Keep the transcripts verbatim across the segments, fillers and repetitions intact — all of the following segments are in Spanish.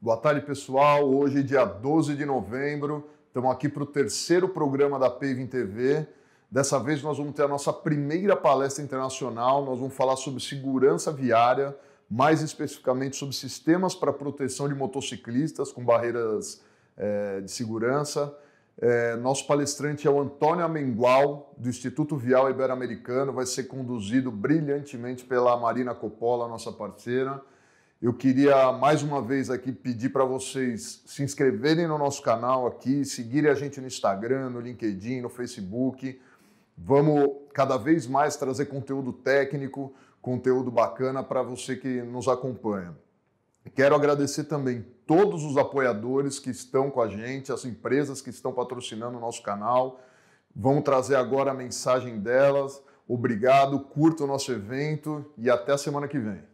Boa tarde, pessoal. Hoje, dia doze de novembro, estamos aqui para o terceiro programa da Paving T V. Dessa vez, nós vamos ter a nossa primeira palestra internacional. Nós vamos falar sobre segurança viária, mais especificamente sobre sistemas para proteção de motociclistas com barreiras é, de segurança. É, nosso palestrante é o Antônio Amengual, do Instituto Vial Ibero-Americano. Vai ser conduzido brilhantemente pela Marina Coppola, nossa parceira. Eu queria mais uma vez aqui pedir para vocês se inscreverem no nosso canal aqui, seguirem a gente no Instagram, no LinkedIn, no Facebook. Vamos cada vez mais trazer conteúdo técnico, conteúdo bacana para você que nos acompanha. Quero agradecer também todos os apoiadores que estão com a gente, as empresas que estão patrocinando o nosso canal. Vamos trazer agora a mensagem delas. Obrigado, curta o nosso evento e até a semana que vem.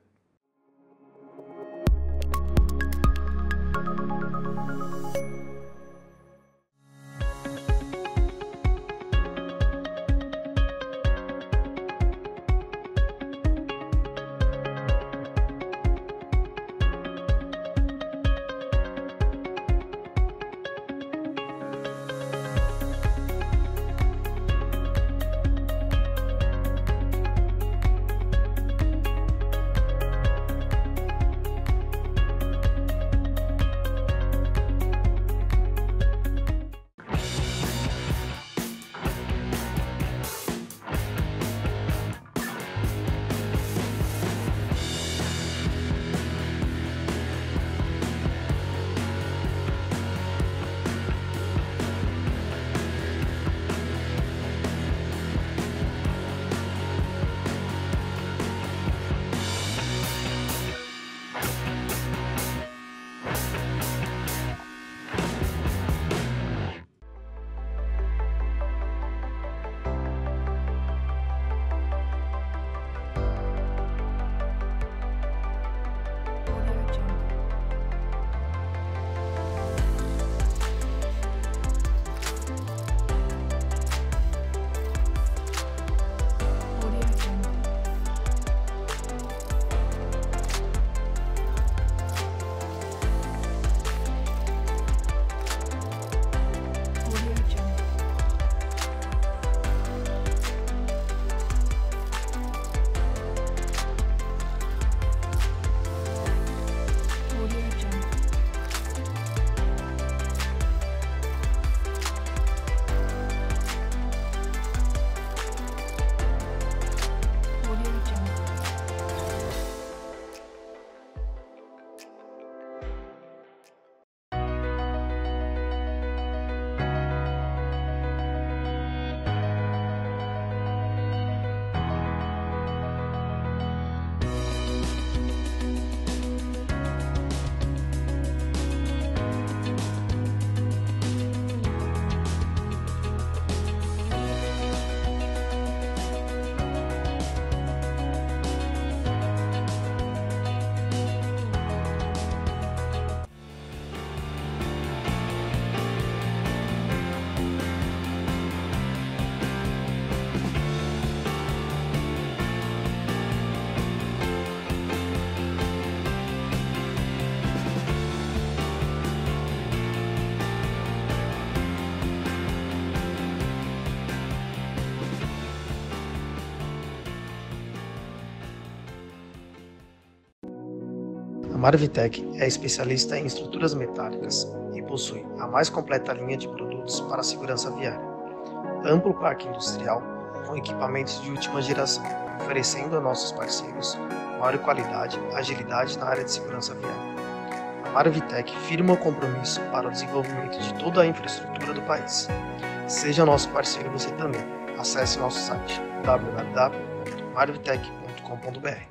A Marvitec é especialista em estruturas metálicas e possui a mais completa linha de produtos para a segurança viária. Amplo parque industrial com equipamentos de última geração, oferecendo a nossos parceiros maior qualidade e agilidade na área de segurança viária. A Marvitec firma o compromisso para o desenvolvimento de toda a infraestrutura do país. Seja nosso parceiro você também. Acesse nosso site w w w ponto marvitec ponto com ponto b r.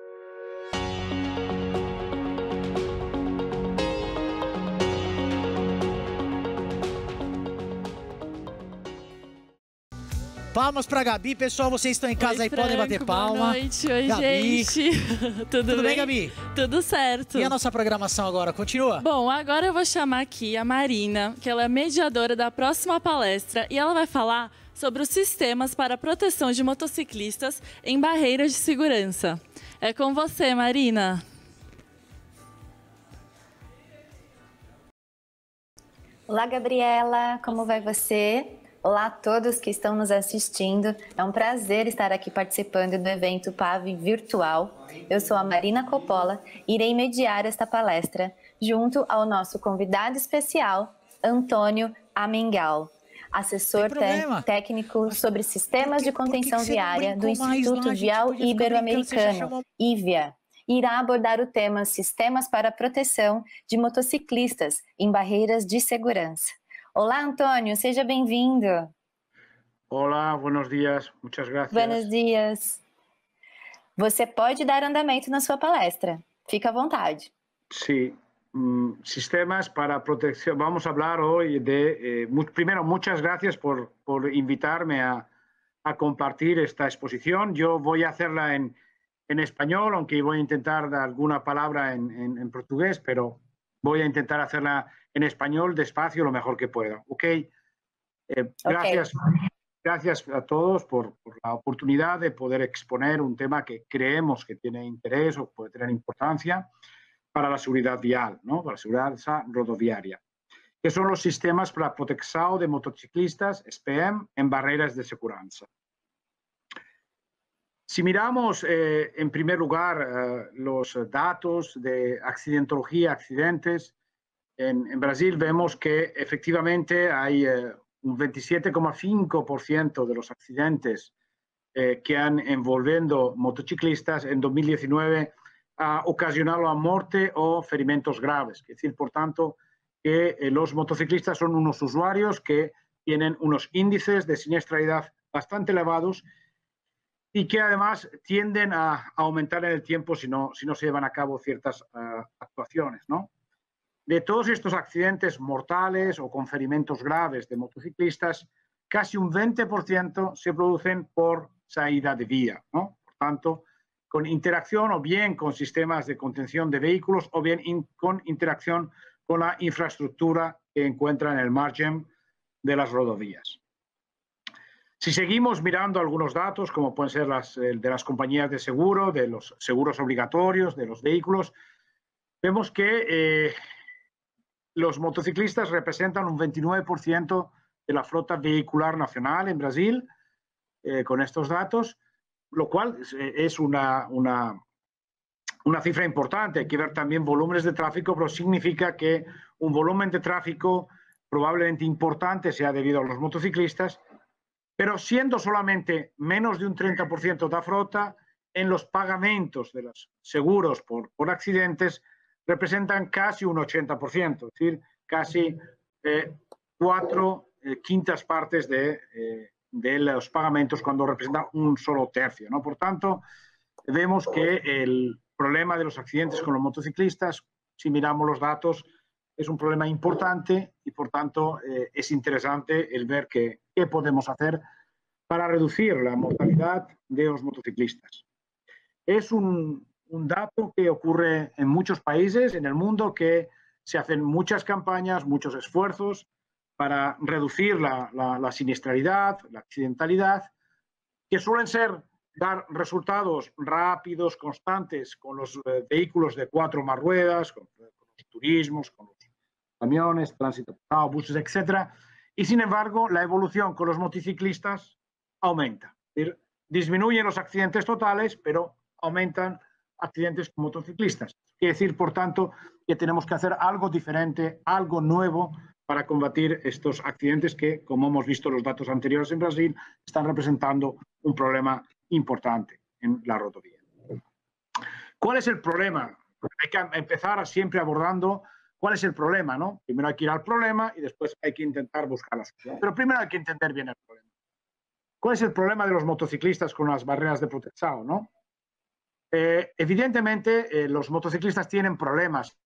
Palmas pra Gabi. Pessoal, vocês estão em casa Oi, aí, Franco, podem bater palma. Boa noite. Oi, Gabi. gente. Tudo, Tudo bem, bem, Gabi? Tudo certo. E a nossa programação agora, continua? Bom, agora eu vou chamar aqui a Marina, que ela é mediadora da próxima palestra, e ela vai falar sobre os sistemas para proteção de motociclistas em barreiras de segurança. É com você, Marina. Olá, Gabriela, como vai você? Olá a todos que estão nos assistindo. É um prazer estar aqui participando do evento P A V virtual. Eu sou a Marina Coppola e irei mediar esta palestra junto ao nosso convidado especial, Antônio Amengal, assessor técnico sobre sistemas de contenção viária do Instituto Vial Ibero-Americano, I V I A. Irá abordar o tema Sistemas para Proteção de Motociclistas em Barreiras de Segurança. Olá, Antônio, seja bem-vindo. Olá, buenos dias, muitas gracias. Buenos dias. Você pode dar andamento na sua palestra. Fica à vontade. Sí, um, sistemas para protección. Vamos a hablar hoy de... Eh, mu primero, muchas gracias por, por invitarme a, a compartir esta exposición. Yo voy a hacerla en, en español, aunque voy a intentar dar alguna palabra en, en, en portugués, pero voy a intentar hacerla en español despacio lo mejor que pueda. ¿Ok? Eh, gracias, okay. Gracias a todos por, por la oportunidad de poder exponer un tema que creemos que tiene interés o puede tener importancia para la seguridad vial, ¿no? Para la seguridad rodoviaria, que son los sistemas para protección de motociclistas, S P M, en barreras de seguridad. Si miramos, eh, en primer lugar, eh, los datos de accidentología, accidentes, en, en Brasil vemos que efectivamente hay eh, un veintisiete coma cinco por ciento de los accidentes eh, que han envolviendo motociclistas en dos mil diecinueve ha ocasionado la muerte o ferimentos graves. Es decir, por tanto, que eh, los motociclistas son unos usuarios que tienen unos índices de siniestralidad bastante elevados y que además tienden a aumentar en el tiempo si no, si no se llevan a cabo ciertas uh, actuaciones, ¿no? De todos estos accidentes mortales o con ferimentos graves de motociclistas, casi un veinte por ciento se producen por salida de vía, ¿no? Por tanto, con interacción o bien con sistemas de contención de vehículos o bien in, con interacción con la infraestructura que encuentra en el margen de las rodovías. Si seguimos mirando algunos datos, como pueden ser las de las compañías de seguro, de los seguros obligatorios, de los vehículos, vemos que eh, los motociclistas representan un veintinueve por ciento de la flota vehicular nacional en Brasil, eh, con estos datos, lo cual es una, una, una cifra importante. Hay que ver también volúmenes de tráfico, pero significa que un volumen de tráfico probablemente importante sea debido a los motociclistas, pero siendo solamente menos de un treinta por ciento de la flota, en los pagamentos de los seguros por, por accidentes representan casi un ochenta por ciento, es decir, casi eh, cuatro eh, quintas partes de, eh, de los pagamentos cuando representan un solo tercio, ¿no? Por tanto, vemos que el problema de los accidentes con los motociclistas, si miramos los datos, es un problema importante y, por tanto, eh, es interesante el ver que, qué podemos hacer para reducir la mortalidad de los motociclistas. Es un, un dato que ocurre en muchos países en el mundo, que se hacen muchas campañas, muchos esfuerzos para reducir la, la, la siniestralidad, la accidentalidad, que suelen ser dar resultados rápidos, constantes, con los eh, vehículos de cuatro más ruedas, con, con los turismos, con los camiones, tránsito, buses, etcétera. Y sin embargo, la evolución con los motociclistas aumenta. Es decir, disminuyen los accidentes totales, pero aumentan accidentes con motociclistas. Quiere decir, por tanto, que tenemos que hacer algo diferente, algo nuevo para combatir estos accidentes que, como hemos visto en los datos anteriores en Brasil, están representando un problema importante en la rodovía. ¿Cuál es el problema? Hay que empezar siempre abordando cuál es el problema, ¿no? Primero hay que ir al problema y después hay que intentar buscar la solución. Pero primero hay que entender bien el problema. ¿Cuál es el problema de los motociclistas con las barreras de protección, ¿no? Eh, evidentemente, eh, los motociclistas tienen problemas de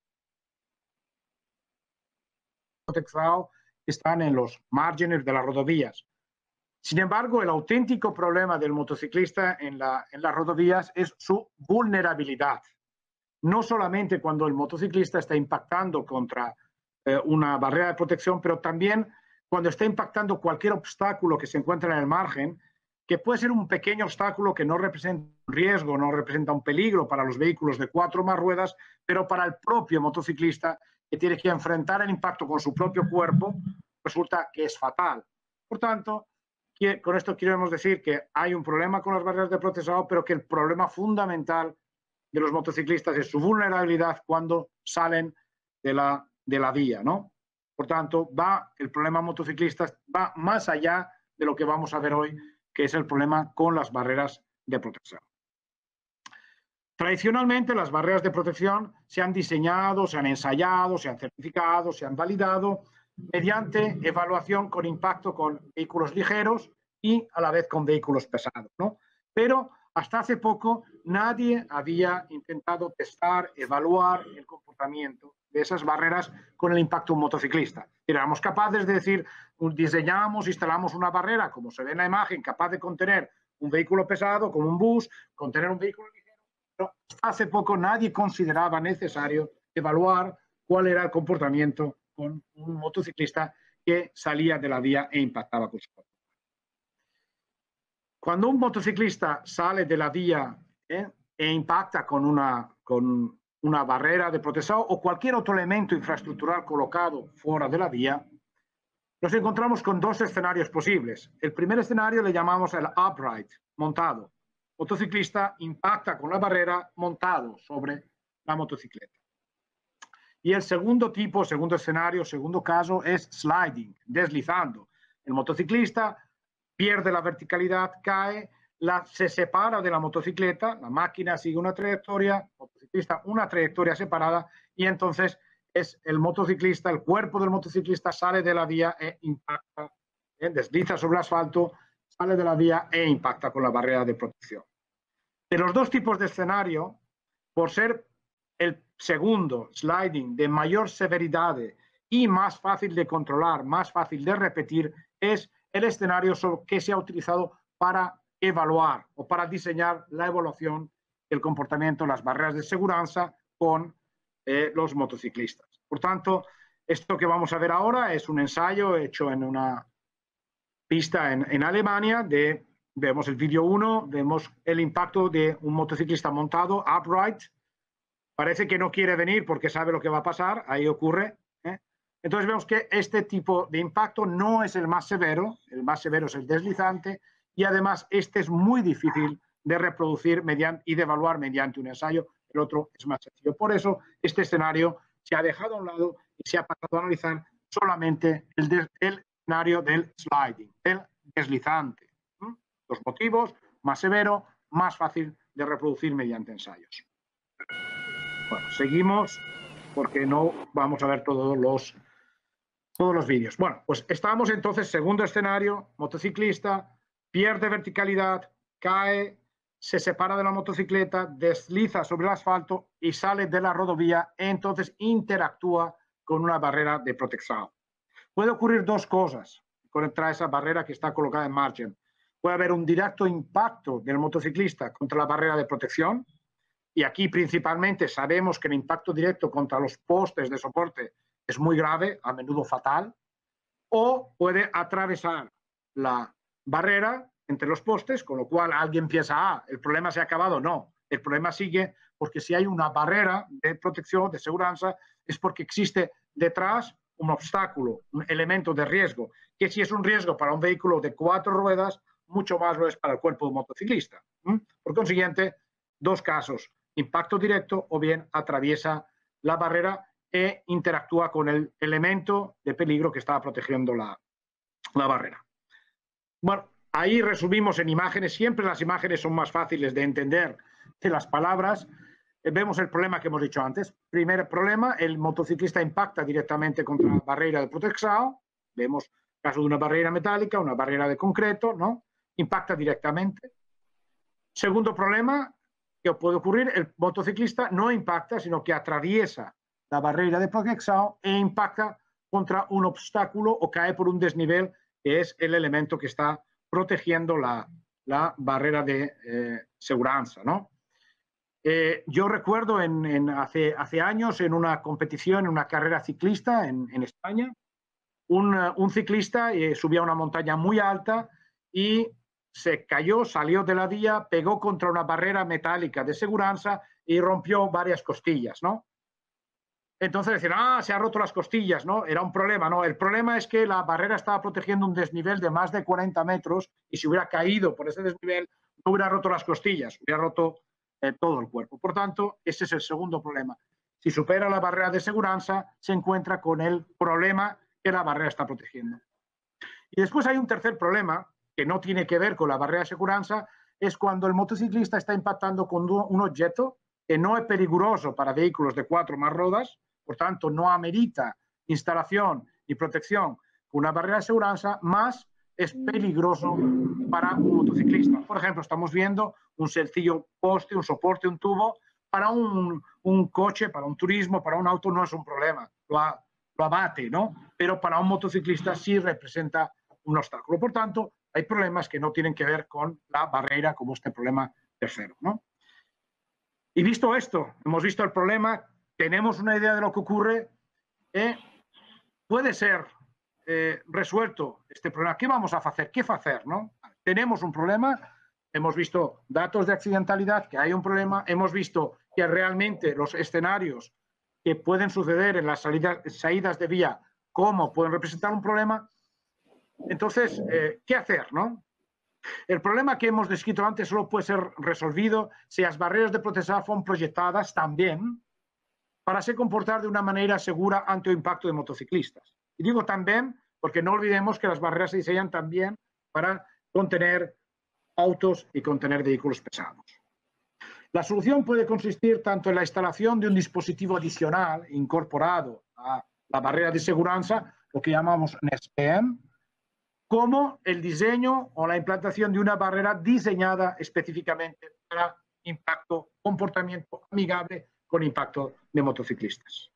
protección que están en los márgenes de las rodovías. Sin embargo, el auténtico problema del motociclista en, la, en las rodovías es su vulnerabilidad. No solamente cuando el motociclista está impactando contra eh, una barrera de protección, pero también cuando está impactando cualquier obstáculo que se encuentra en el margen, que puede ser un pequeño obstáculo que no representa un riesgo, no representa un peligro para los vehículos de cuatro más ruedas, pero para el propio motociclista que tiene que enfrentar el impacto con su propio cuerpo, resulta que es fatal. Por tanto, con esto queremos decir que hay un problema con las barreras de procesado, pero que el problema fundamental de los motociclistas es su vulnerabilidad cuando salen de la, de la vía, ¿no? Por tanto, va, el problema motociclistas va más allá de lo que vamos a ver hoy, que es el problema con las barreras de protección. Tradicionalmente, las barreras de protección se han diseñado, se han ensayado, se han certificado, se han validado mediante evaluación con impacto con vehículos ligeros y a la vez con vehículos pesados, ¿no? Pero hasta hace poco nadie había intentado testar, evaluar el comportamiento de esas barreras con el impacto de un motociclista. Éramos capaces de decir, diseñamos, instalamos una barrera, como se ve en la imagen, capaz de contener un vehículo pesado, como un bus, contener un vehículo ligero, pero hasta hace poco nadie consideraba necesario evaluar cuál era el comportamiento con un motociclista que salía de la vía e impactaba con su cuerpo. Cuando un motociclista sale de la vía eh, e impacta con una, con una barrera de protección o cualquier otro elemento infraestructural colocado fuera de la vía, nos encontramos con dos escenarios posibles. El primer escenario le llamamos el upright, montado. El motociclista impacta con la barrera montado sobre la motocicleta. Y el segundo tipo, segundo escenario, segundo caso es sliding, deslizando. El motociclista pierde la verticalidad, cae, la, se separa de la motocicleta, la máquina sigue una trayectoria, el motociclista una trayectoria separada y entonces es el motociclista, el cuerpo del motociclista sale de la vía e impacta, eh, desliza sobre el asfalto, sale de la vía e impacta con la barrera de protección. De los dos tipos de escenario, por ser el segundo, sliding, de mayor severidad y más fácil de controlar, más fácil de repetir, es el escenario que se ha utilizado para evaluar o para diseñar la evaluación del comportamiento, las barreras de seguridad con eh, los motociclistas. Por tanto, esto que vamos a ver ahora es un ensayo hecho en una pista en, en Alemania. De, vemos el vídeo uno, vemos el impacto de un motociclista montado, upright. Parece que no quiere venir porque sabe lo que va a pasar, ahí ocurre. ¿eh? Entonces vemos que este tipo de impacto no es el más severo, el más severo es el deslizante, y además este es muy difícil de reproducir mediante, y de evaluar mediante un ensayo, el otro es más sencillo. Por eso este escenario se ha dejado a un lado y se ha pasado a analizar solamente el, de, el escenario del sliding, del deslizante. ¿Mm? Los motivos, más severo, más fácil de reproducir mediante ensayos. Bueno, seguimos porque no vamos a ver todos los, todos los vídeos. Bueno, pues estamos entonces, segundo escenario, motociclista, pierde verticalidad, cae, se separa de la motocicleta, desliza sobre el asfalto y sale de la rodovía, entonces interactúa con una barrera de protección. Puede ocurrir dos cosas contra esa barrera que está colocada en margen. Puede haber un directo impacto del motociclista contra la barrera de protección, y aquí principalmente sabemos que el impacto directo contra los postes de soporte es muy grave, a menudo fatal, o puede atravesar la barrera entre los postes, con lo cual alguien piensa, ah, el problema se ha acabado. No, el problema sigue porque si hay una barrera de protección, de seguridad, es porque existe detrás un obstáculo, un elemento de riesgo, que si es un riesgo para un vehículo de cuatro ruedas, mucho más lo es para el cuerpo de un motociclista. ¿Mm? Por consiguiente, dos casos, impacto directo o bien atraviesa la barrera e interactúa con el elemento de peligro que está protegiendo la, la barrera. Bueno, ahí resumimos en imágenes, siempre las imágenes son más fáciles de entender que las palabras. Eh, vemos el problema que hemos dicho antes. Primer problema, el motociclista impacta directamente contra la barrera de protección. Vemos el caso de una barrera metálica, una barrera de concreto, ¿no? Impacta directamente. Segundo problema que puede ocurrir, el motociclista no impacta, sino que atraviesa la barrera de protección e impacta contra un obstáculo o cae por un desnivel, que es el elemento que está protegiendo la, la barrera de eh, seguridad, ¿no? Eh, yo recuerdo en, en hace, hace años en una competición, en una carrera ciclista en, en España, un, un ciclista eh, subía una montaña muy alta y se cayó, salió de la vía, pegó contra una barrera metálica de seguridad y rompió varias costillas, ¿no? entonces decían, ah, se ha roto las costillas, ¿no? Era un problema, ¿no? El problema es que la barrera estaba protegiendo un desnivel de más de cuarenta metros y si hubiera caído por ese desnivel no hubiera roto las costillas, hubiera roto eh, todo el cuerpo. Por tanto, ese es el segundo problema. Si supera la barrera de seguridad, se encuentra con el problema que la barrera está protegiendo. Y después hay un tercer problema que no tiene que ver con la barrera de seguridad, es cuando el motociclista está impactando con un objeto que no es peligroso para vehículos de cuatro o más ruedas, por tanto no amerita instalación y protección con una barrera de seguridad, más es peligroso para un motociclista. Por ejemplo, estamos viendo un sencillo poste, un soporte, un tubo, para un, un coche, para un turismo, para un auto no es un problema, lo, a, lo abate, ¿no? Pero para un motociclista sí representa un obstáculo. Por tanto, hay problemas que no tienen que ver con la barrera, como este problema tercero, ¿no? Y visto esto, hemos visto el problema, tenemos una idea de lo que ocurre, eh, puede ser eh, resuelto este problema. ¿Qué vamos a hacer? ¿Qué hacer, no? Tenemos un problema, hemos visto datos de accidentalidad, que hay un problema, hemos visto que realmente los escenarios que pueden suceder en las salidas, salidas de vía, cómo pueden representar un problema. Entonces, eh, ¿qué hacer, no? El problema que hemos descrito antes solo puede ser resolvido si las barreras de protección son proyectadas también para se comportar de una manera segura ante el impacto de motociclistas. Y digo también porque no olvidemos que las barreras se diseñan también para contener autos y contener vehículos pesados. La solución puede consistir tanto en la instalación de un dispositivo adicional incorporado a la barrera de seguridad, lo que llamamos N E S P M, como el diseño o la implantación de una barrera diseñada específicamente para impacto, comportamiento amigable con impacto de motociclistas.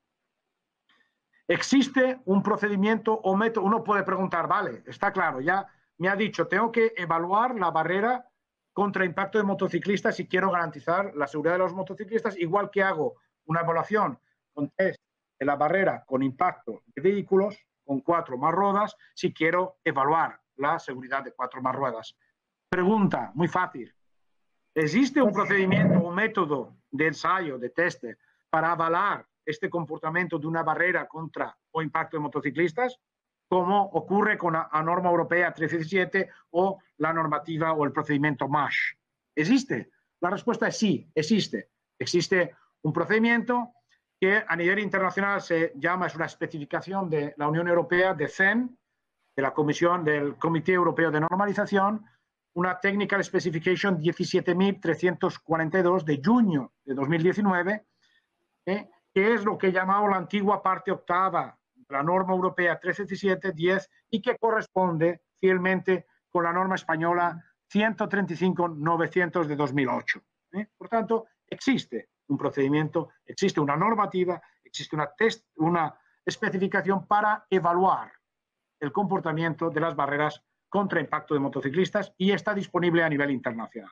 ¿Existe un procedimiento o método? Uno puede preguntar, vale, está claro, ya me ha dicho, tengo que evaluar la barrera contra impacto de motociclistas si quiero garantizar la seguridad de los motociclistas, igual que hago una evaluación con test de la barrera con impacto de vehículos con cuatro más ruedas, si quiero evaluar la seguridad de cuatro más ruedas. Pregunta, muy fácil. ¿Existe un procedimiento o método de ensayo, de test, para avalar este comportamiento de una barrera contra o impacto de motociclistas, como ocurre con la, la norma europea trescientos diecisiete o la normativa o el procedimiento M A S H? ¿Existe? La respuesta es sí, existe. Existe un procedimiento que a nivel internacional se llama, es una especificación de la Unión Europea, de C E N, de la Comisión del Comité Europeo de Normalización, una Technical Specification diecisiete mil trescientos cuarenta y dos de junio de dos mil diecinueve, eh, que es lo que llamamos la antigua parte octava de la norma europea trescientos diecisiete diez y que corresponde fielmente con la norma española ciento treinta y cinco novecientos de dos mil ocho. Eh. Por tanto, existe un procedimiento, existe una normativa, existe una, test, una especificación para evaluar el comportamiento de las barreras contra impacto de motociclistas y está disponible a nivel internacional.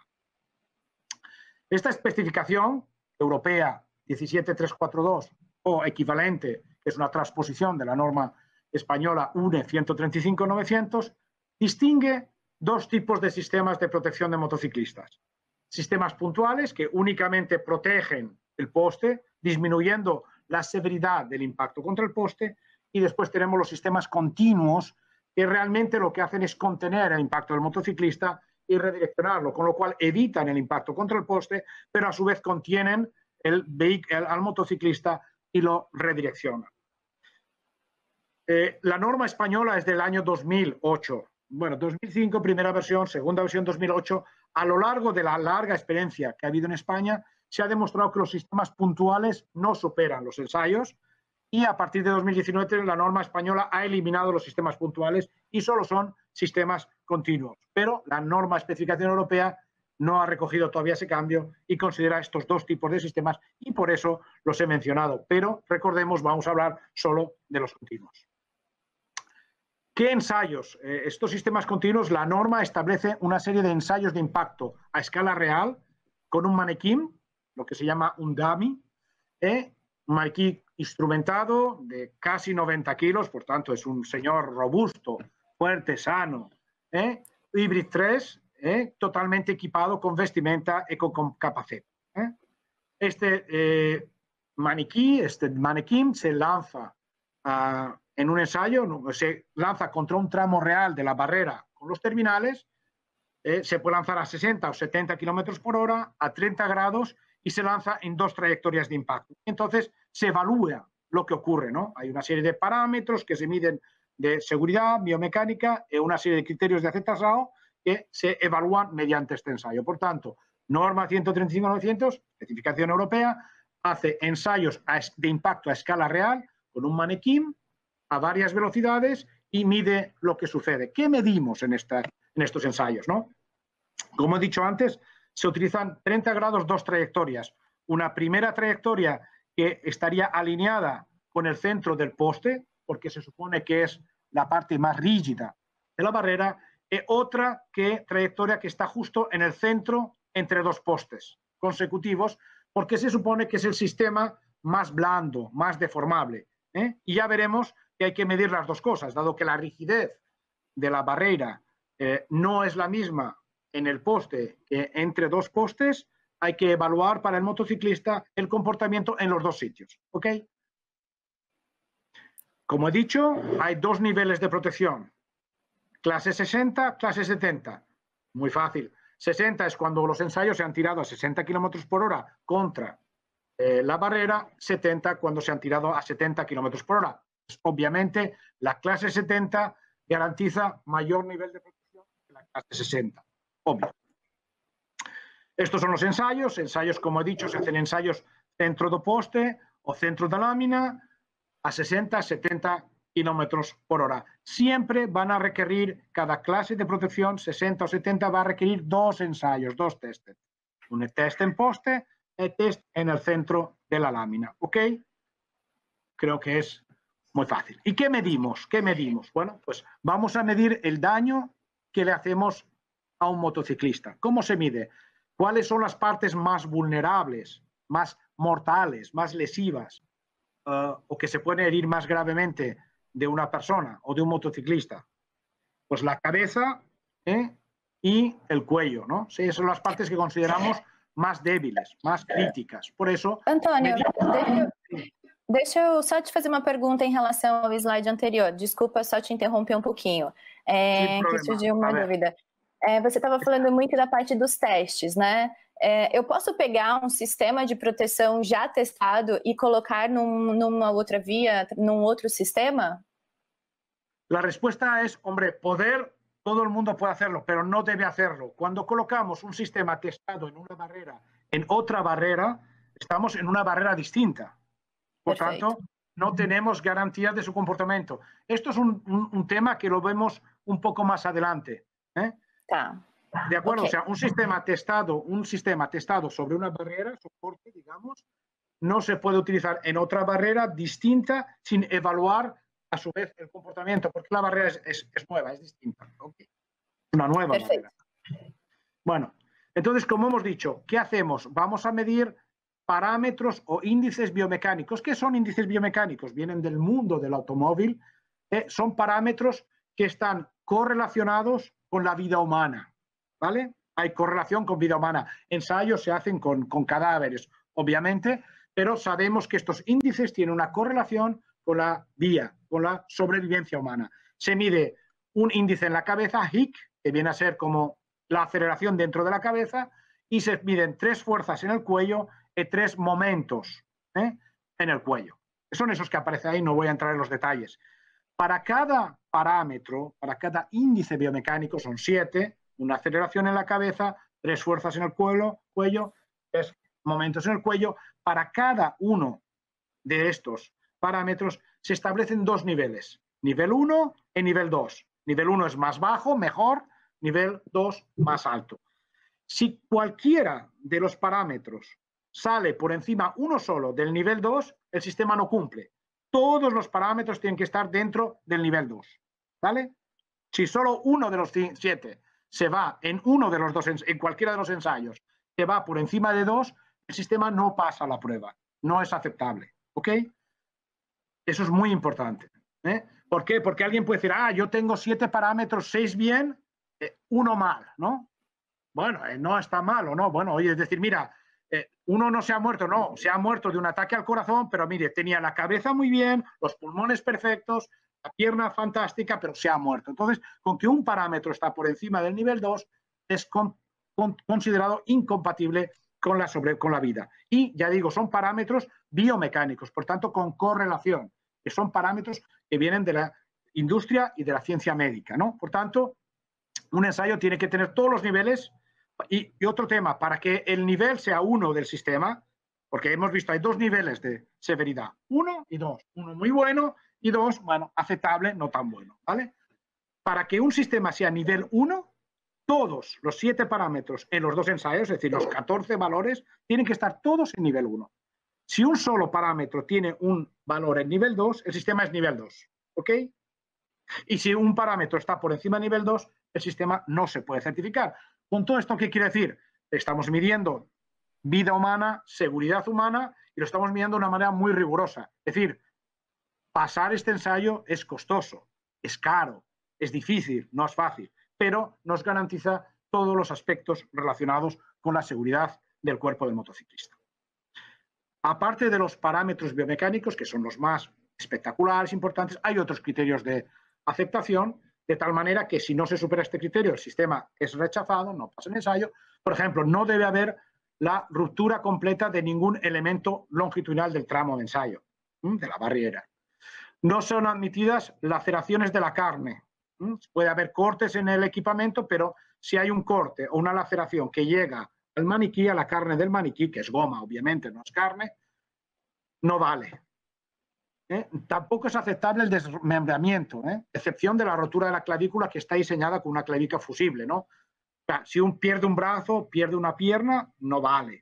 Esta especificación europea diecisiete mil trescientos cuarenta y dos o equivalente, que es una transposición de la norma española U N E ciento treinta y cinco novecientos, distingue dos tipos de sistemas de protección de motociclistas. Sistemas puntuales que únicamente protegen el poste, disminuyendo la severidad del impacto contra el poste, y después tenemos los sistemas continuos que realmente lo que hacen es contener el impacto del motociclista y redireccionarlo, con lo cual evitan el impacto contra el poste, pero a su vez contienen el, el, al motociclista y lo redireccionan. Eh, la norma española es del año dos mil ocho. Bueno, dos mil cinco, primera versión, segunda versión dos mil ocho. A lo largo de la larga experiencia que ha habido en España, se ha demostrado que los sistemas puntuales no superan los ensayos y a partir de dos mil diecinueve la norma española ha eliminado los sistemas puntuales y solo son sistemas continuos. Pero la norma especificación europea no ha recogido todavía ese cambio y considera estos dos tipos de sistemas y por eso los he mencionado. Pero recordemos, vamos a hablar solo de los continuos. ¿Qué ensayos? Eh, estos sistemas continuos, la norma establece una serie de ensayos de impacto a escala real con un maniquí, lo que se llama un dummy, eh, un maniquí instrumentado de casi noventa kilos, por tanto es un señor robusto, fuerte, sano, eh, Hybrid tres, eh, totalmente equipado con vestimenta y con, con capacete. Eh. Este eh, maniquí, este maniquí se lanza uh, en un ensayo, no, se lanza contra un tramo real de la barrera con los terminales, eh, se puede lanzar a sesenta o setenta kilómetros por hora, a treinta grados, y se lanza en dos trayectorias de impacto. Entonces se evalúa lo que ocurre, ¿no? Hay una serie de parámetros que se miden de seguridad, biomecánica, y una serie de criterios de aceptación que se evalúan mediante este ensayo. Por tanto, norma ciento treinta y cinco novecientos, especificación europea, hace ensayos de impacto a escala real con un maniquí a varias velocidades y mide lo que sucede. ¿Qué medimos en, esta, en estos ensayos, ¿no? Como he dicho antes, se utilizan treinta grados, dos trayectorias. Una primera trayectoria que estaría alineada con el centro del poste, porque se supone que es la parte más rígida de la barrera, y otra que, trayectoria que está justo en el centro entre dos postes consecutivos, porque se supone que es el sistema más blando, más deformable, ¿eh? Y ya veremos que hay que medir las dos cosas, dado que la rigidez de la barrera eh, no es la misma en el poste que entre dos postes, hay que evaluar para el motociclista el comportamiento en los dos sitios, ¿ok? Como he dicho, hay dos niveles de protección, clase sesenta, clase setenta. Muy fácil. sesenta es cuando los ensayos se han tirado a sesenta kilómetros por hora contra eh, la barrera, setenta cuando se han tirado a setenta kilómetros por hora. Pues, obviamente, la clase setenta garantiza mayor nivel de protección que la clase sesenta. Obvio. Estos son los ensayos. Ensayos, como he dicho, se hacen ensayos centro do poste o centro da lámina a sesenta, setenta kilómetros por hora. Siempre van a requerir, cada clase de protección, sesenta o setenta, va a requerir dos ensayos, dos testes. Un test en poste y test en el centro de la lámina. ¿Ok? Creo que es muy fácil. ¿Y qué medimos? ¿Qué medimos? Bueno, pues vamos a medir el daño que le hacemos a un motociclista. ¿Cómo se mide? ¿Cuáles son las partes más vulnerables, más mortales, más lesivas, uh, o que se pueden herir más gravemente de una persona o de un motociclista? Pues la cabeza ¿eh? y el cuello, ¿no? Sí, son las partes que consideramos más débiles, más críticas. Por eso... Antônio, deixa, deixa eu só te fazer uma pergunta em relação ao slide anterior. Desculpa só te interromper um pouquinho. É, que surgiu uma dúvida. É, você estava falando muito da parte dos testes, né? É, eu posso pegar um sistema de proteção já testado e colocar num, numa outra via, num outro sistema? La respuesta es, hombre, poder, todo el mundo puede hacerlo, pero no debe hacerlo. Cuando colocamos un sistema testado en una barrera, en otra barrera, estamos en una barrera distinta. Por Perfecto. tanto, no tenemos garantías de su comportamiento. Esto es un, un, un tema que lo vemos un poco más adelante, ¿eh? Tá. De acuerdo, Okay. o sea, un sistema testado, un sistema testado sobre una barrera, soporte, digamos, no se puede utilizar en otra barrera distinta sin evaluar a su vez el comportamiento, porque la barrera es, es, es nueva, es distinta. Okay. Una nueva Perfecto. barrera. Bueno, entonces, como hemos dicho, ¿qué hacemos? Vamos a medir parámetros o índices biomecánicos. ¿Qué son índices biomecánicos? Vienen del mundo del automóvil. Eh, son parámetros que están correlacionados con la vida humana, ¿vale? Hay correlación con vida humana. Ensayos se hacen con, con cadáveres, obviamente, pero sabemos que estos índices tienen una correlación con la vía, con la sobrevivencia humana. Se mide un índice en la cabeza, H I C, que viene a ser como la aceleración dentro de la cabeza, y se miden tres fuerzas en el cuello y tres momentos ¿eh? en el cuello. Son esos que aparecen ahí, no voy a entrar en los detalles. Para cada parámetro, para cada índice biomecánico, son siete, una aceleración en la cabeza, tres fuerzas en el cuello, cuello, tres momentos en el cuello. Para cada uno de estos parámetros se establecen dos niveles, nivel uno y nivel dos. Nivel uno es más bajo, mejor, nivel dos más alto. Si cualquiera de los parámetros sale por encima uno solo del nivel dos, el sistema no cumple. Todos los parámetros tienen que estar dentro del nivel dos, ¿vale? Si solo uno de los siete se va en uno de los dos, en cualquiera de los ensayos, se va por encima de dos, el sistema no pasa la prueba, no es aceptable, ¿ok? Eso es muy importante, ¿eh? ¿Por qué? Porque alguien puede decir, ah, yo tengo siete parámetros, seis bien, eh, uno mal, ¿no? Bueno, eh, no está mal o no. Bueno, oye, es decir, mira, eh, uno no se ha muerto, no, se ha muerto de un ataque al corazón, pero mire, tenía la cabeza muy bien, los pulmones perfectos, la pierna fantástica, pero se ha muerto. Entonces, con que un parámetro está por encima del nivel dos, es con, con, considerado incompatible con la, sobre, con la vida. Y, ya digo, son parámetros biomecánicos, por tanto, con correlación, que son parámetros que vienen de la industria y de la ciencia médica, ¿no? Por tanto, un ensayo tiene que tener todos los niveles. Y, y otro tema, para que el nivel sea uno del sistema, porque hemos visto hay dos niveles de severidad, uno y dos, uno muy bueno y dos, bueno, aceptable, no tan bueno, ¿vale? Para que un sistema sea nivel uno, todos los siete parámetros en los dos ensayos, es decir, los catorce valores, tienen que estar todos en nivel uno. Si un solo parámetro tiene un valor en nivel dos, el sistema es nivel dos, ¿ok? Y si un parámetro está por encima de nivel dos, el sistema no se puede certificar. Con todo esto, ¿qué quiere decir? Estamos midiendo vida humana, seguridad humana, y lo estamos midiendo de una manera muy rigurosa. Es decir, pasar este ensayo es costoso, es caro, es difícil, no es fácil, pero nos garantiza todos los aspectos relacionados con la seguridad del cuerpo del motociclista. Aparte de los parámetros biomecánicos, que son los más espectaculares, importantes, hay otros criterios de aceptación, de tal manera que si no se supera este criterio, el sistema es rechazado, no pasa el ensayo. Por ejemplo, no debe haber la ruptura completa de ningún elemento longitudinal del tramo de ensayo, de la barrera. No son admitidas laceraciones de la carne. Puede haber cortes en el equipamiento, pero si hay un corte o una laceración que llega al maniquí, a la carne del maniquí, que es goma, obviamente, no es carne, no vale. ¿Eh? Tampoco es aceptable el desmembramiento, ¿eh? Excepción de la rotura de la clavícula, que está diseñada con una clavícula fusible, ¿no? O sea, si un pierde un brazo, pierde una pierna, no vale.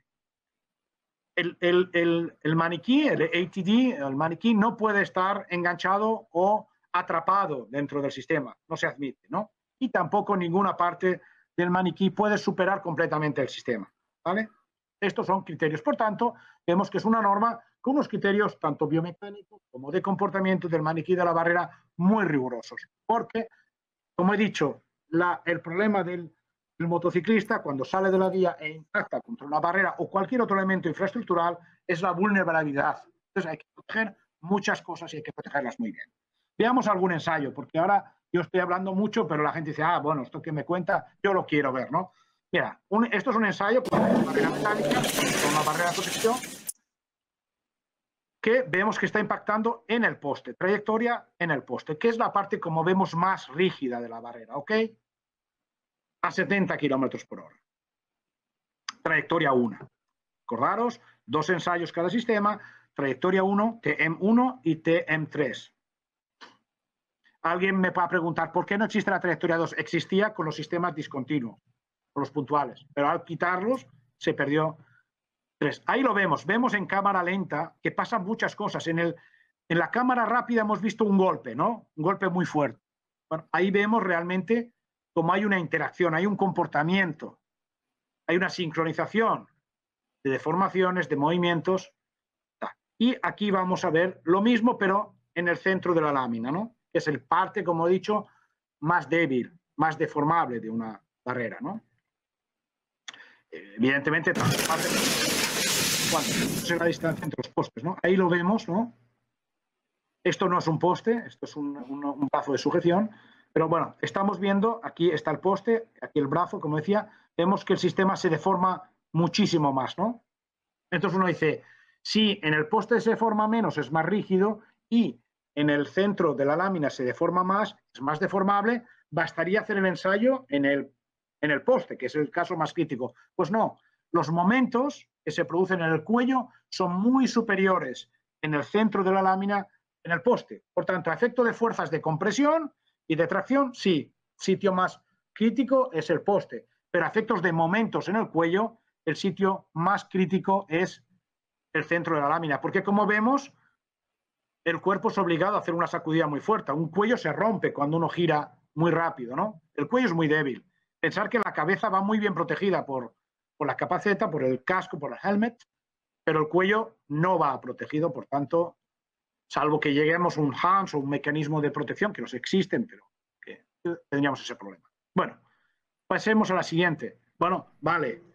El, el, el, el maniquí, el A T D, el maniquí no puede estar enganchado o atrapado dentro del sistema, no se admite, ¿no? Y tampoco ninguna parte del maniquí puede superar completamente el sistema, ¿vale? Estos son criterios. Por tanto, vemos que es una norma con unos criterios tanto biomecánicos como de comportamiento del maniquí de la barrera muy rigurosos. Porque, como he dicho, la, el problema del, del motociclista cuando sale de la vía e impacta contra una barrera o cualquier otro elemento infraestructural es la vulnerabilidad. Entonces hay que proteger muchas cosas y hay que protegerlas muy bien. Veamos algún ensayo, porque ahora yo estoy hablando mucho, pero la gente dice, ah, bueno, esto que me cuenta, yo lo quiero ver, ¿no? Mira, un, esto es un ensayo con una barrera metálica, con una barrera de protección, que vemos que está impactando en el poste, trayectoria en el poste, que es la parte, como vemos, más rígida de la barrera, ¿ok? A setenta kilómetros por hora. Trayectoria uno. Acordaros, dos ensayos cada sistema, trayectoria uno, T M uno y T M tres. Alguien me va a preguntar, ¿por qué no existe la trayectoria dos? Existía con los sistemas discontinuos, con los puntuales, pero al quitarlos se perdió tres. Ahí lo vemos, vemos en cámara lenta que pasan muchas cosas. En, el, en la cámara rápida hemos visto un golpe, ¿no? Un golpe muy fuerte. Bueno, ahí vemos realmente cómo hay una interacción, hay un comportamiento, hay una sincronización de deformaciones, de movimientos. Y aquí vamos a ver lo mismo, pero en el centro de la lámina, ¿no? Que es el parte, como he dicho, más débil, más deformable de una barrera, ¿no? Evidentemente, tanto parte cuando es la distancia entre los postes, ¿no? Ahí lo vemos, ¿no? Esto no es un poste, esto es un, un, un brazo de sujeción, pero bueno, estamos viendo, aquí está el poste, aquí el brazo, como decía, vemos que el sistema se deforma muchísimo más, ¿no? Entonces uno dice, si en el poste se deforma menos, es más rígido, y en el centro de la lámina se deforma más, es más deformable, bastaría hacer el ensayo en el, en el poste, que es el caso más crítico. Pues no, los momentos que se producen en el cuello son muy superiores en el centro de la lámina, en el poste. Por tanto, a efecto de fuerzas de compresión y de tracción, sí, sitio más crítico es el poste, pero a efectos de momentos en el cuello, el sitio más crítico es el centro de la lámina, porque como vemos, el cuerpo es obligado a hacer una sacudida muy fuerte. Un cuello se rompe cuando uno gira muy rápido, ¿no? El cuello es muy débil. Pensar que la cabeza va muy bien protegida por, por la capaceta, por el casco, por el helmet, pero el cuello no va protegido, por tanto, salvo que lleguemos a un H A M S o un mecanismo de protección, que los existen, pero que tendríamos ese problema. Bueno, pasemos a la siguiente. Bueno, vale,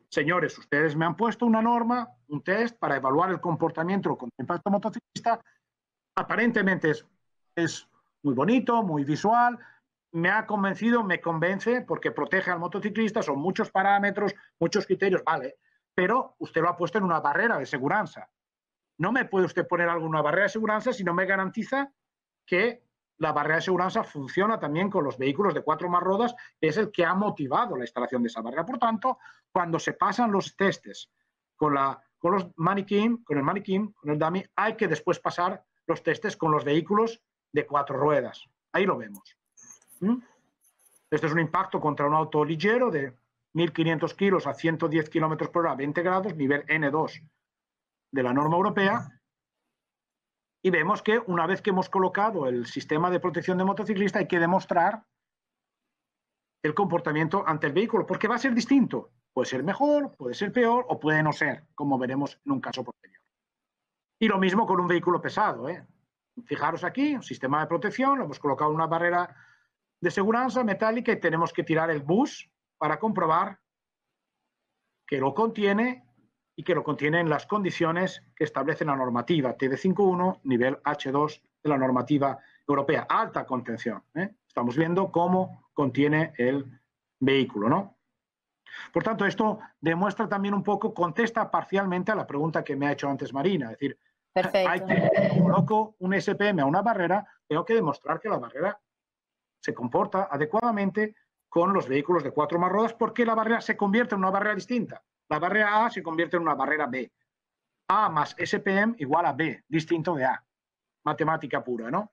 señores, ustedes me han puesto una norma, un test para evaluar el comportamiento con impacto motociclista. Aparentemente es, es muy bonito, muy visual, me ha convencido, me convence porque protege al motociclista, son muchos parámetros, muchos criterios, vale, pero usted lo ha puesto en una barrera de seguridad. No me puede usted poner algo en una barrera de seguridad si no me garantiza que la barrera de seguridad funciona también con los vehículos de cuatro más ruedas, que es el que ha motivado la instalación de esa barrera. Por tanto, cuando se pasan los testes con, la, con los maniquín, con el maniquín, con el dummy, hay que después pasar los testes con los vehículos de cuatro ruedas. Ahí lo vemos. ¿Mm? Este es un impacto contra un auto ligero de mil quinientos kilos a ciento diez kilómetros por hora, veinte grados, nivel N dos de la norma europea. Y vemos que una vez que hemos colocado el sistema de protección de motociclista hay que demostrar el comportamiento ante el vehículo, porque va a ser distinto. Puede ser mejor, puede ser peor o puede no ser, como veremos en un caso posterior. Y lo mismo con un vehículo pesado, ¿eh? Fijaros aquí, un sistema de protección, lo hemos colocado una barrera de seguridad metálica y tenemos que tirar el bus para comprobar que lo contiene y que lo contiene en las condiciones que establece la normativa T D cinco punto uno, nivel H dos de la normativa europea, alta contención, ¿eh? Estamos viendo cómo contiene el vehículo, ¿no? Por tanto, esto demuestra también un poco, contesta parcialmente a la pregunta que me ha hecho antes Marina, es decir, Perfecto. hay que, coloco un S P M a una barrera, tengo que demostrar que la barrera se comporta adecuadamente con los vehículos de cuatro más ruedas, porque la barrera se convierte en una barrera distinta. La barrera A se convierte en una barrera B. A más S P M igual a B, distinto de A. Matemática pura, ¿no?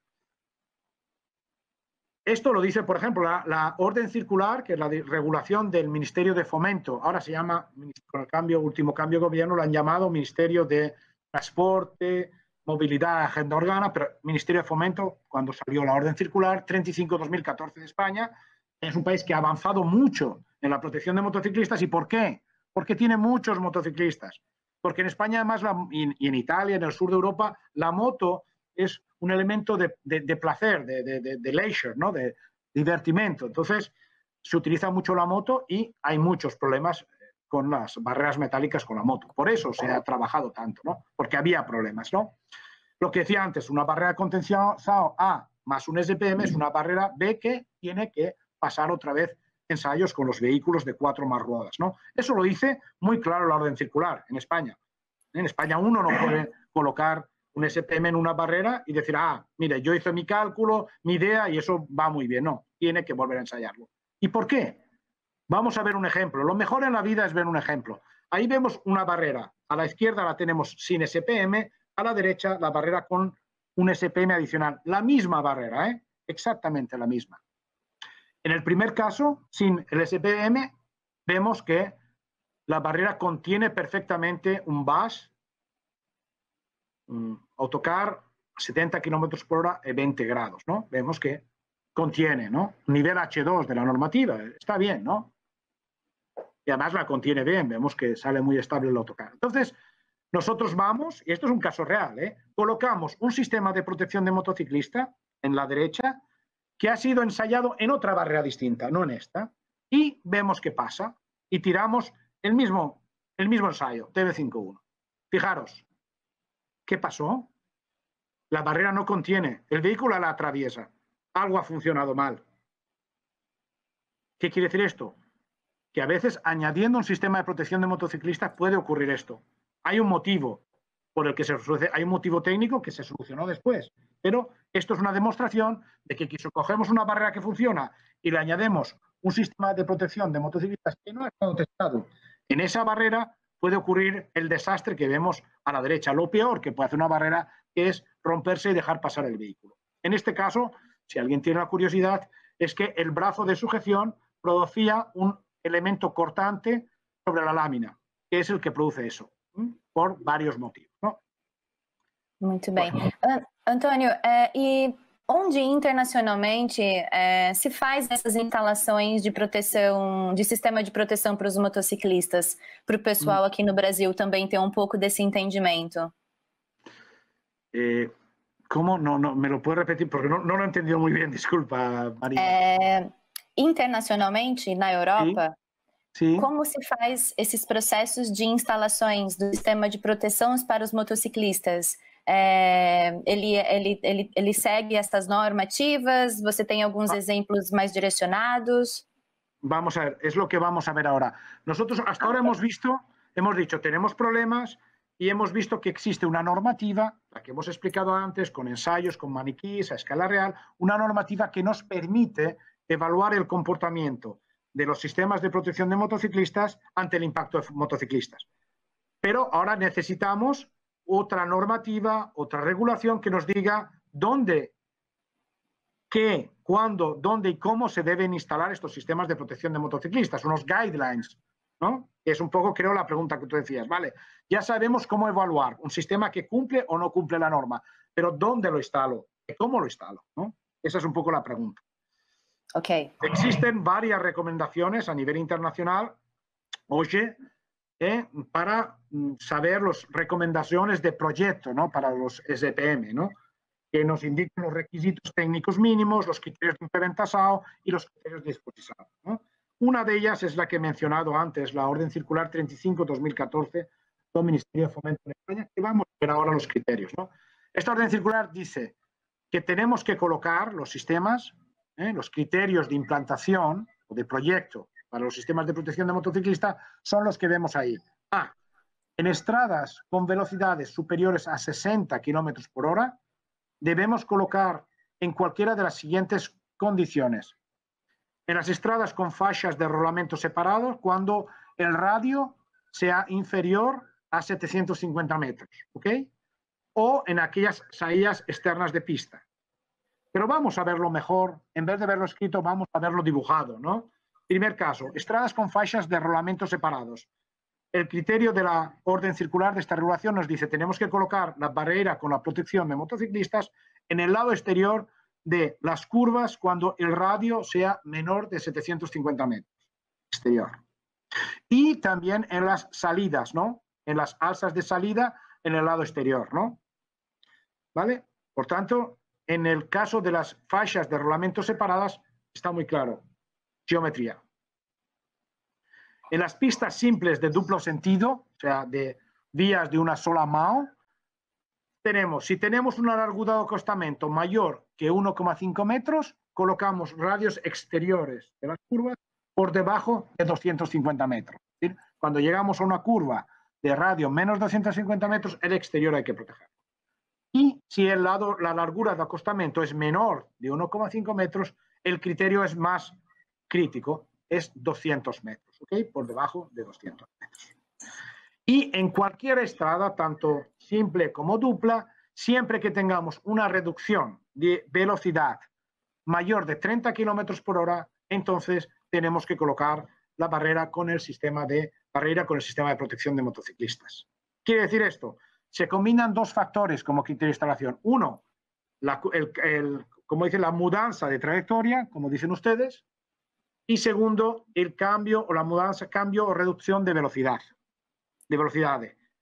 Esto lo dice, por ejemplo, la, la orden circular, que es la de regulación del Ministerio de Fomento. Ahora se llama, con el cambio, último cambio de gobierno, lo han llamado Ministerio de Transporte, Movilidad, Agenda Urbana, pero Ministerio de Fomento, cuando salió la orden circular, treinta y cinco barra dos mil catorce de España, es un país que ha avanzado mucho en la protección de motociclistas. ¿Y por qué? Porque tiene muchos motociclistas. Porque en España, además, la, y, y en Italia, en el sur de Europa, la moto es un elemento de, de, de placer, de, de, de, de leisure, ¿no? De divertimento. Entonces, se utiliza mucho la moto y hay muchos problemas con las barreras metálicas con la moto. Por eso se ha trabajado tanto, ¿no? Porque había problemas, ¿no? Lo que decía antes, una barrera de contención A más un S P M es una barrera B que tiene que pasar otra vez ensayos con los vehículos de cuatro más ruedas, ¿no? Eso lo dice muy claro la orden circular en España. En España uno no puede colocar un S P M en una barrera y decir, ah, mire, yo hice mi cálculo, mi idea y eso va muy bien. No, tiene que volver a ensayarlo. ¿Y por qué? Vamos a ver un ejemplo. Lo mejor en la vida es ver un ejemplo. Ahí vemos una barrera. A la izquierda la tenemos sin S P M, a la derecha la barrera con un S P M adicional. La misma barrera, ¿eh? Exactamente la misma. En el primer caso, sin el S P M, vemos que la barrera contiene perfectamente un B A S, un autocar a setenta kilómetros por hora y veinte grados, ¿no? Vemos que contiene, ¿no? Nivel H dos de la normativa, está bien, ¿no? Y además la contiene bien, vemos que sale muy estable el autocar. Entonces, nosotros vamos, y esto es un caso real, ¿eh? Colocamos un sistema de protección de motociclista en la derecha que ha sido ensayado en otra barrera distinta, no en esta, y vemos qué pasa. Y tiramos el mismo, el mismo ensayo, T D cinco punto uno. Fijaros, ¿qué pasó? La barrera no contiene, el vehículo la atraviesa. Algo ha funcionado mal. ¿Qué quiere decir esto? Que a veces añadiendo un sistema de protección de motociclistas puede ocurrir esto. Hay un motivo por el que se soluciona, hay un motivo técnico que se solucionó después, pero esto es una demostración de que si cogemos una barrera que funciona y le añadimos un sistema de protección de motociclistas que no ha estado testado, en esa barrera puede ocurrir el desastre que vemos a la derecha. Lo peor que puede hacer una barrera es romperse y dejar pasar el vehículo. En este caso, si alguien tiene la curiosidad, es que el brazo de sujeción producía un elemento cortante sobre la lámina, que es el que produce eso, ¿m? Por varios motivos, ¿no? Muito bem. An- Antônio, é, e onde internacionalmente é, se faz essas instalações de proteção, de sistema de proteção para os motociclistas, para o pessoal aqui no Brasil também ter um pouco desse entendimento? Eh, ¿Cómo? No, no, ¿me lo puedes repetir? Porque no, no lo he entendido muy bien, disculpa, María. É, internacionalmente, na Europa, Sim. Como se faz esses processos de instalações do sistema de proteção para os motociclistas? É, ele, ele, ele, ele segue estas normativas? Você tem alguns ah. exemplos mais direcionados? Vamos a ver, es lo que vamos a ver ahora. Nosotros hasta ahora hemos visto, hemos dicho, tenemos problemas y hemos visto que existe una normativa, la que hemos explicado antes, con ensayos, con maniquís, a escala real, una normativa que nos permite evaluar el comportamiento de los sistemas de protección de motociclistas ante el impacto de motociclistas. Pero ahora necesitamos otra normativa, otra regulación que nos diga dónde, qué, cuándo, dónde y cómo se deben instalar estos sistemas de protección de motociclistas, unos guidelines, ¿no? Es un poco, creo, la pregunta que tú decías. Vale, ya sabemos cómo evaluar un sistema que cumple o no cumple la norma, pero ¿dónde lo instalo? ¿Cómo lo instalo? ¿No? Esa es un poco la pregunta. Okay. Existen varias recomendaciones a nivel internacional, oye, eh, para saber las recomendaciones de proyecto, ¿no? Para los S P M, ¿no? Que nos indiquen los requisitos técnicos mínimos, los criterios de implementación y los criterios de disposición, ¿no? Una de ellas es la que he mencionado antes, la Orden Circular treinta y cinco dos mil catorce del Ministerio de Fomento en España, que vamos a ver ahora los criterios, ¿no? Esta Orden Circular dice que tenemos que colocar los sistemas, ¿eh? los criterios de implantación o de proyecto para los sistemas de protección de motociclista son los que vemos ahí. A. En estradas con velocidades superiores a sesenta kilómetros por hora, debemos colocar en cualquiera de las siguientes condiciones. En las estradas con faixas de rodamiento separados, cuando el radio sea inferior a setecientos cincuenta metros, ¿ok? O en aquellas salidas externas de pista. Pero vamos a verlo mejor, en vez de verlo escrito, vamos a verlo dibujado, ¿no? Primer caso, estradas con faixas de rodamiento separados. El criterio de la orden circular de esta regulación nos dice que tenemos que colocar la barrera con la protección de motociclistas en el lado exterior de las curvas cuando el radio sea menor de setecientos cincuenta metros exterior. Y también en las salidas, ¿no? En las alzas de salida en el lado exterior, ¿no? ¿Vale? Por tanto, en el caso de las faixas de rodamiento separadas, está muy claro. Geometría. En las pistas simples de duplo sentido, o sea, de vías de una sola mano, tenemos, si tenemos una largura de acostamiento mayor que uno coma cinco metros, colocamos radios exteriores de las curvas por debajo de doscientos cincuenta metros. Es decir, cuando llegamos a una curva de radio menos de doscientos cincuenta metros, el exterior hay que proteger. Y si el lado, la largura de acostamiento es menor de uno coma cinco metros, el criterio es más crítico, es doscientos metros, ¿ok? Por debajo de doscientos metros. Y en cualquier estrada, tanto simple como dupla, siempre que tengamos una reducción de velocidad mayor de treinta kilómetros por hora, entonces tenemos que colocar la barrera con el sistema de barrera con el sistema de protección de motociclistas. ¿Quiere decir esto? Se combinan dos factores como criterio de instalación. Uno, la, el, el, como dice, la mudanza de trayectoria, como dicen ustedes, y segundo, el cambio o la mudanza, cambio o reducción de velocidad, de velocidad.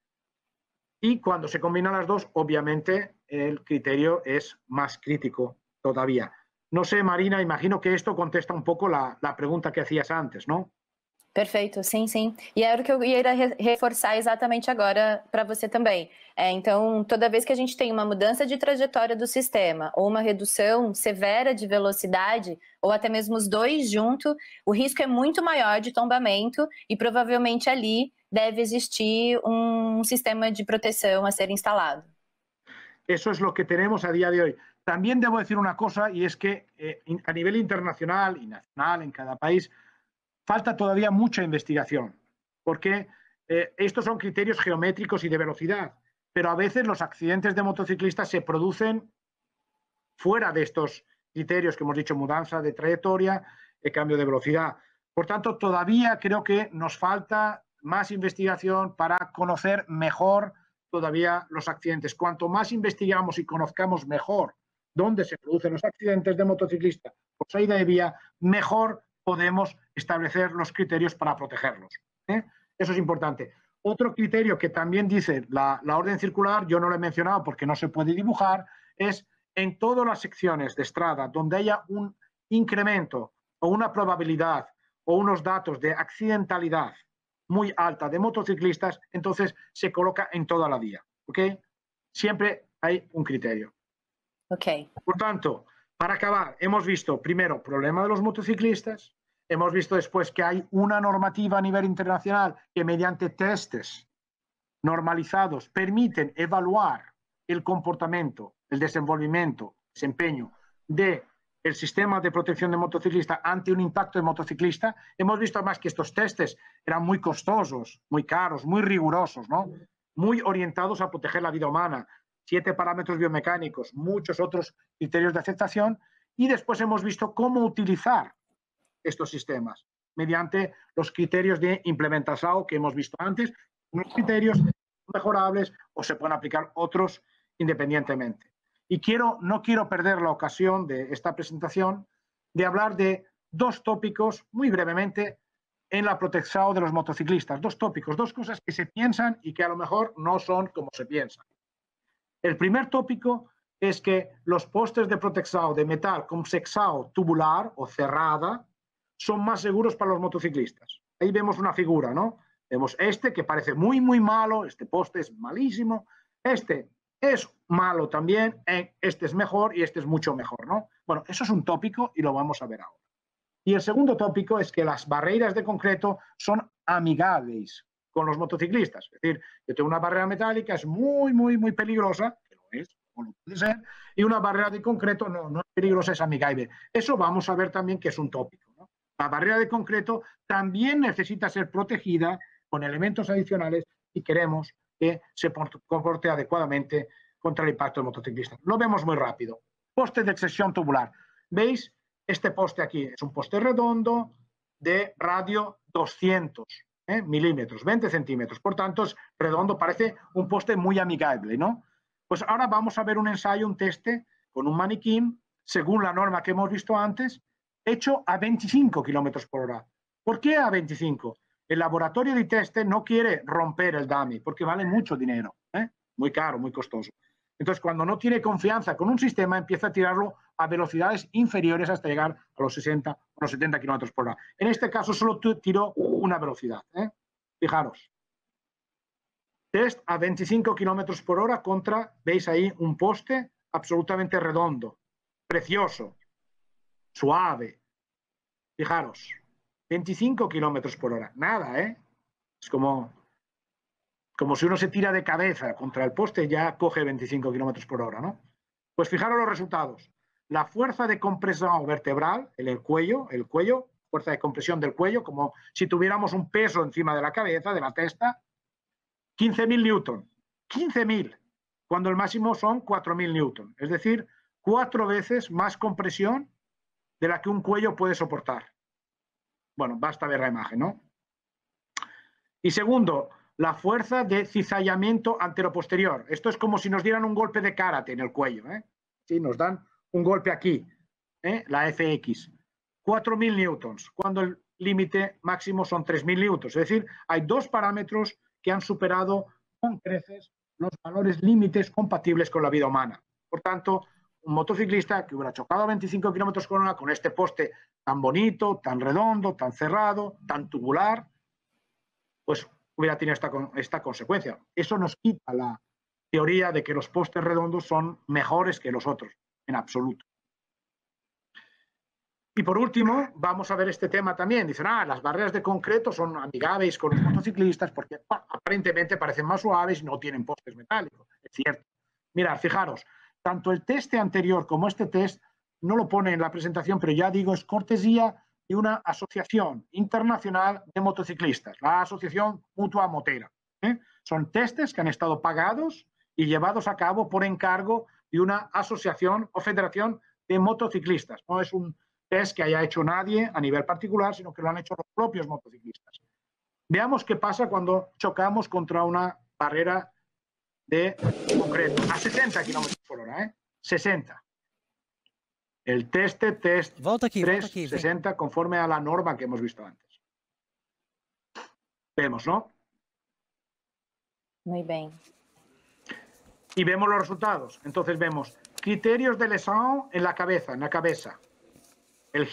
Y cuando se combinan las dos, obviamente el criterio es más crítico todavía. No sé, Marina, imagino que esto contesta un poco la, la pregunta que hacías antes, ¿no? Perfeito, sim, sim. E era o que eu ia reforçar exatamente agora para você também. É, então, toda vez que a gente tem uma mudança de trajetória do sistema ou uma redução severa de velocidade, ou até mesmo os dois juntos, o risco é muito maior de tombamento e provavelmente ali deve existir um sistema de proteção a ser instalado. Eso es lo que tenemos a día de hoy. También debo decir una cosa, y es que eh, a nivel internacional y nacional en cada país, falta todavía mucha investigación, porque eh, estos son criterios geométricos y de velocidad, pero a veces los accidentes de motociclistas se producen fuera de estos criterios que hemos dicho, mudanza de trayectoria, eh, cambio de velocidad. Por tanto, todavía creo que nos falta más investigación para conocer mejor todavía los accidentes. Cuanto más investigamos y conozcamos mejor dónde se producen los accidentes de motociclistas por salida de vía, mejor podemos establecer los criterios para protegerlos. ¿eh? Eso es importante. Otro criterio que también dice la, la orden circular, yo no lo he mencionado porque no se puede dibujar, es en todas las secciones de estrada donde haya un incremento o una probabilidad o unos datos de accidentalidad muy alta de motociclistas, entonces se coloca en toda la vía. ¿Ok? Siempre hay un criterio. Ok. Por tanto, para acabar, hemos visto primero problema de los motociclistas, hemos visto después que hay una normativa a nivel internacional que mediante testes normalizados permiten evaluar el comportamiento, el desenvolvimiento, desempeño del sistema de protección de motociclista ante un impacto de motociclista. Hemos visto además que estos testes eran muy costosos, muy caros, muy rigurosos, ¿no? Muy orientados a proteger la vida humana. Siete parámetros biomecánicos, muchos otros criterios de aceptación, y después hemos visto cómo utilizar estos sistemas mediante los criterios de implementación que hemos visto antes, unos criterios mejorables o se pueden aplicar otros independientemente. Y quiero, no quiero perder la ocasión de esta presentación de hablar de dos tópicos muy brevemente en la protección de los motociclistas. Dos tópicos, dos cosas que se piensan y que a lo mejor no son como se piensan. El primer tópico es que los postes de protección de metal con sección tubular o cerrada son más seguros para los motociclistas. Ahí vemos una figura, ¿no? Vemos este que parece muy, muy malo, este poste es malísimo, este es malo también, este es mejor y este es mucho mejor, ¿no? Bueno, eso es un tópico y lo vamos a ver ahora. Y el segundo tópico es que las barreras de concreto son amigables con los motociclistas. Es decir, yo tengo una barrera metálica, es muy, muy, muy peligrosa, que lo es, o lo puede ser, y una barrera de concreto no, no es peligrosa, es amigable. Eso vamos a ver también que es un tópico, ¿no? La barrera de concreto también necesita ser protegida con elementos adicionales y queremos que se comporte adecuadamente contra el impacto del motociclista. Lo vemos muy rápido. Poste de sección tubular. ¿Veis? Este poste aquí es un poste redondo de radio doscientos ¿eh? milímetros, veinte centímetros. Por tanto, es redondo, parece un poste muy amigable, ¿no? Pues ahora vamos a ver un ensayo, un teste con un maniquín, según la norma que hemos visto antes, hecho a veinticinco kilómetros por hora. ¿Por qué a veinticinco? El laboratorio de teste no quiere romper el dummy porque vale mucho dinero, ¿eh? Muy caro, muy costoso. Entonces, cuando no tiene confianza con un sistema, empieza a tirarlo a velocidades inferiores hasta llegar a los sesenta o los setenta kilómetros por hora. En este caso, solo tiró una velocidad, ¿eh? Fijaros. Test a veinticinco kilómetros por hora contra, veis ahí, un poste absolutamente redondo, precioso, suave. Fijaros. veinticinco kilómetros por hora. Nada, ¿eh? Es como, como si uno se tira de cabeza contra el poste, ya coge veinticinco kilómetros por hora, ¿no? Pues fijaros los resultados. La fuerza de compresión vertebral en el cuello, el cuello, fuerza de compresión del cuello, como si tuviéramos un peso encima de la cabeza, de la testa, quince mil newton. quince mil, cuando el máximo son cuatro mil newton. Es decir, cuatro veces más compresión de la que un cuello puede soportar. Bueno, basta ver la imagen, ¿no? Y segundo, la fuerza de cizallamiento anteroposterior. Esto es como si nos dieran un golpe de karate en el cuello, ¿eh? Sí, nos dan un golpe aquí, ¿eh? La F X. cuatro mil newtons, cuando el límite máximo son tres mil newtons. Es decir, hay dos parámetros que han superado con creces los valores límites compatibles con la vida humana. Por tanto, un motociclista que hubiera chocado a veinticinco kilómetros por hora con este poste tan bonito, tan redondo, tan cerrado, tan tubular, pues hubiera tenido esta, esta consecuencia. Eso nos quita la teoría de que los postes redondos son mejores que los otros, en absoluto. Y por último, vamos a ver este tema también. Dicen, ah, las barreras de concreto son amigables con los motociclistas porque bueno, aparentemente parecen más suaves y no tienen postes metálicos. Es cierto. Mirad, fijaros, tanto el test anterior como este test, no lo pone en la presentación, pero ya digo, es cortesía de una asociación internacional de motociclistas, la Asociación Mutua Motera. ¿eh? Son testes que han estado pagados y llevados a cabo por encargo de una asociación o federación de motociclistas. No es un test que haya hecho nadie a nivel particular, sino que lo han hecho los propios motociclistas. Veamos qué pasa cuando chocamos contra una barrera de concreto a sesenta kilómetros por hora, ¿eh? sesenta. El test, test volta aqui, tres, volta aqui, sesenta, vem. Conforme a la norma que hemos visto antes. Vemos, ¿no? Muy bien. Y vemos los resultados. Entonces vemos criterios de lesión en la cabeza, en la cabeza. El H I C,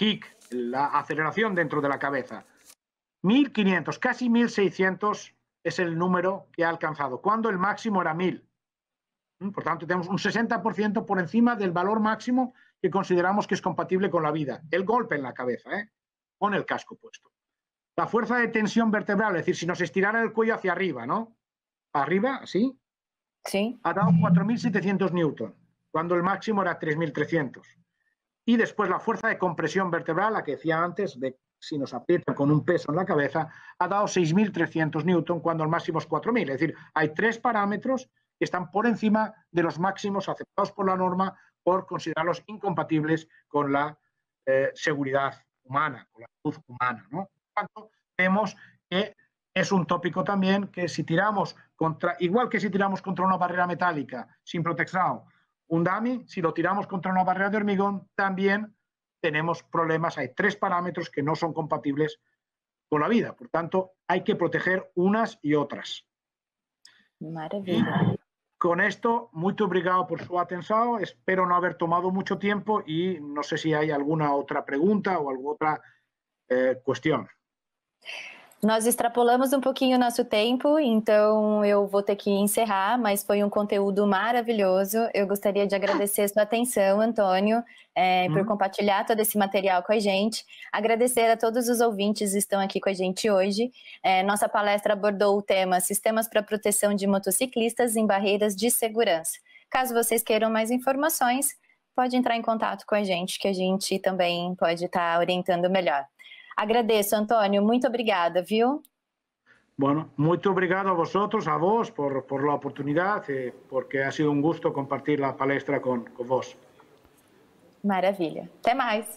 la aceleración dentro de la cabeza. mil quinientos, casi mil seiscientos es el número que ha alcanzado, cuando el máximo era mil. Por tanto, tenemos un sesenta por ciento por encima del valor máximo que consideramos que es compatible con la vida. El golpe en la cabeza, ¿eh? Con el casco puesto. La fuerza de tensión vertebral, es decir, si nos estirara el cuello hacia arriba, ¿no? Arriba, así. Sí. Ha dado cuatro mil setecientos newton, cuando el máximo era tres mil trescientos. Y después la fuerza de compresión vertebral, la que decía antes, de si nos aprietan con un peso en la cabeza, ha dado seis mil trescientos newton, cuando el máximo es cuatro mil. Es decir, hay tres parámetros que están por encima de los máximos aceptados por la norma por considerarlos incompatibles con la eh, seguridad humana, con la salud humana, ¿no? Por tanto, vemos que es un tópico también que si tiramos contra, igual que si tiramos contra una barrera metálica sin protección, un dummy, si lo tiramos contra una barrera de hormigón, también tenemos problemas. Hay tres parámetros que no son compatibles con la vida. Por tanto, hay que proteger unas y otras. Maravilha. Con esto, muy obrigado por su atención. Espero no haber tomado mucho tiempo y no sé si hay alguna otra pregunta o alguna otra eh, cuestión. Nós extrapolamos um pouquinho o nosso tempo, então eu vou ter que encerrar, mas foi um conteúdo maravilhoso. Eu gostaria de agradecer sua atenção, Antônio, é, uhum. por compartilhar todo esse material com a gente. Agradecer a todos os ouvintes que estão aqui com a gente hoje. É, nossa palestra abordou o tema Sistemas para Proteção de Motociclistas em Barreiras de Segurança. Caso vocês queiram mais informações, pode entrar em contato com a gente, que a gente também pode estar orientando melhor. Agradeço, Antônio. Muito obrigada, viu? Bueno, muito obrigado a vosotros, a vos, por, por la oportunidad, eh, porque ha sido un gusto compartir la palestra con, con vos. Maravilha. Até mais.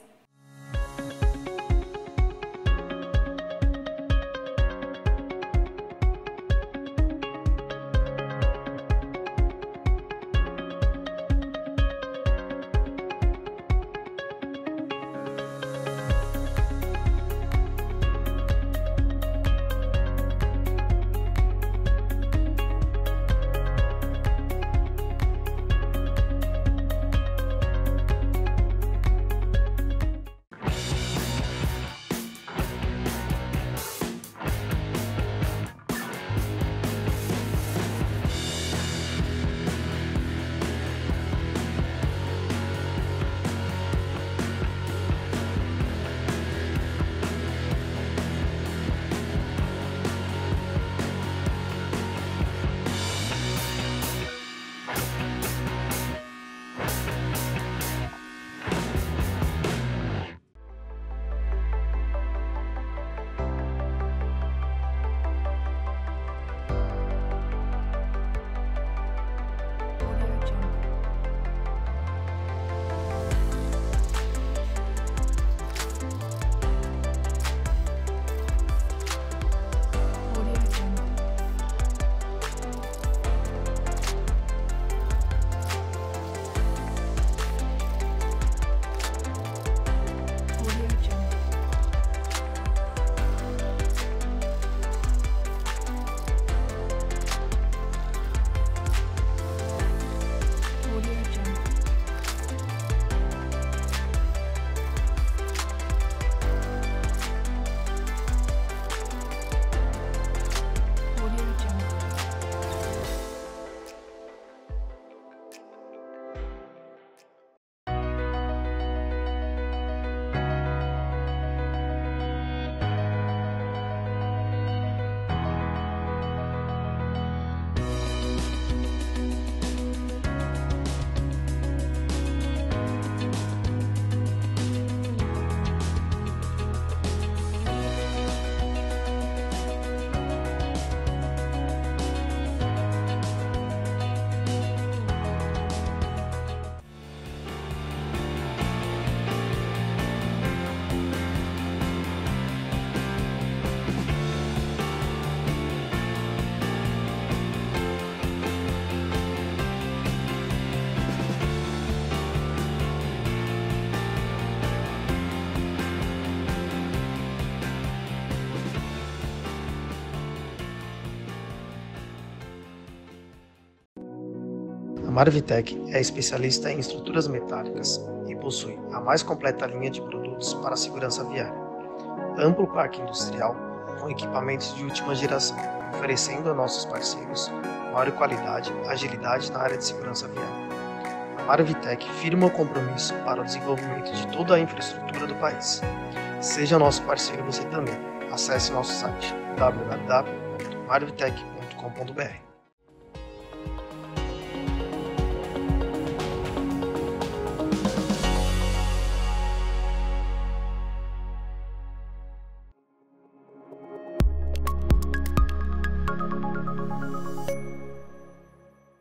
Marvitec é especialista em estruturas metálicas e possui a mais completa linha de produtos para a segurança viária. Amplo parque industrial com equipamentos de última geração, oferecendo a nossos parceiros maior qualidade e agilidade na área de segurança viária. A Marvitec firma o compromisso para o desenvolvimento de toda a infraestrutura do país. Seja nosso parceiro você também. Acesse nosso site w w w ponto marvitec ponto com ponto b r.